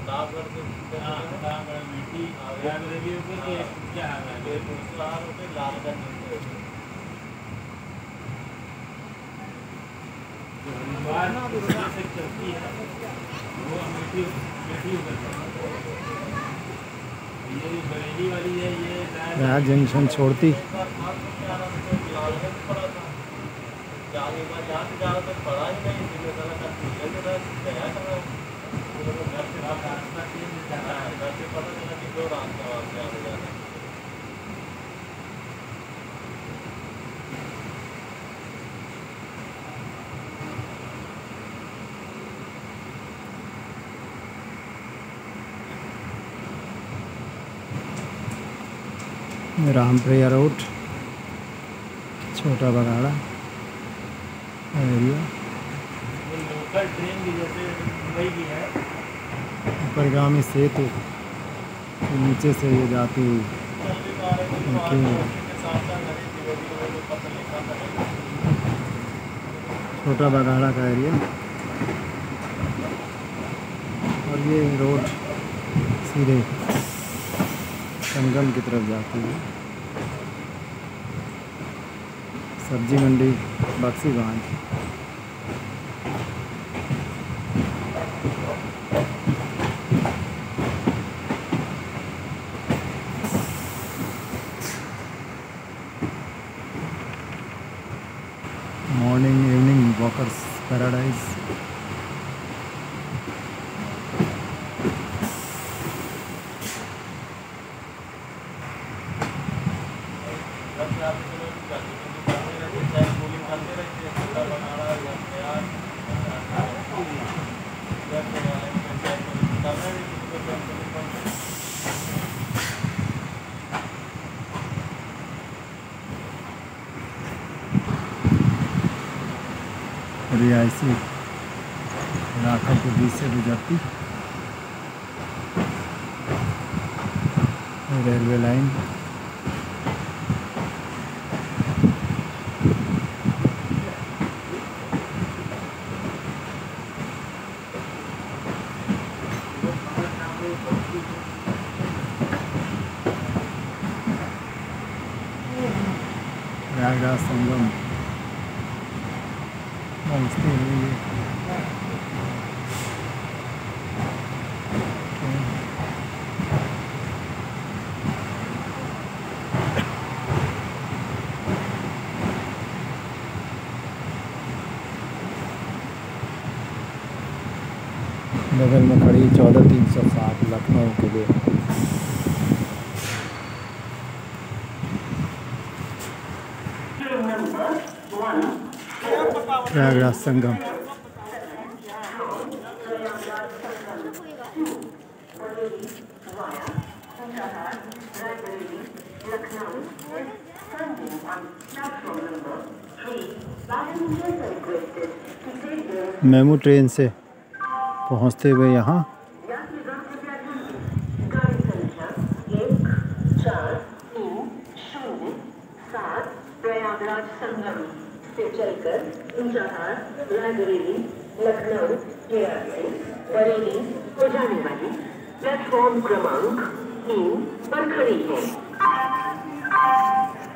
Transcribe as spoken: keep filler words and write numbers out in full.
प्रतापगढ़ के प्रतापगढ़ मीठी रायबरेली होकर के क्या है बेगूसराय होकर लालगंज होकर जो हरिद्वार से चलती है वो मीठी मीठी होकर ये बरेली वाली है ये यहाँ जंक्शन छोड़ती जाने का जाते ज़्यादा तक पड़ा ही नहीं इसलिए सारा का घर से रास्ता चेंज जाना है घर से पता चला कि दो रास्ता वहाँ से आने जाना रामप्रिया रोड छोटा बगाड़ा एरिया लोकल ट्रेन भी जैसे मुंबई की है ऊपरगामी सेतु तो नीचे से ये जाती हुई छोटा बगाड़ा का एरिया और ये रोड सीधे संगम की तरफ जाती है। सब्जी मंडी Baksiganj morning evening walkers paradise रिहायशी इलाकों के बीच से गुजरती रेलवे लाइन प्रयागराज संगम पहुँचते हुए बगल में खड़ी चौदह तीन सौ सात लखनऊ के लिए प्रयागराज संगम मेमू ट्रेन से पहुंचते हुए यहाँ प्रयागराज संगम से चलकर ऊंचाहार रायबरेली लखनऊ बरेली को जाने वाली प्लेटफॉर्म क्रमांक तीन पर खड़ी है।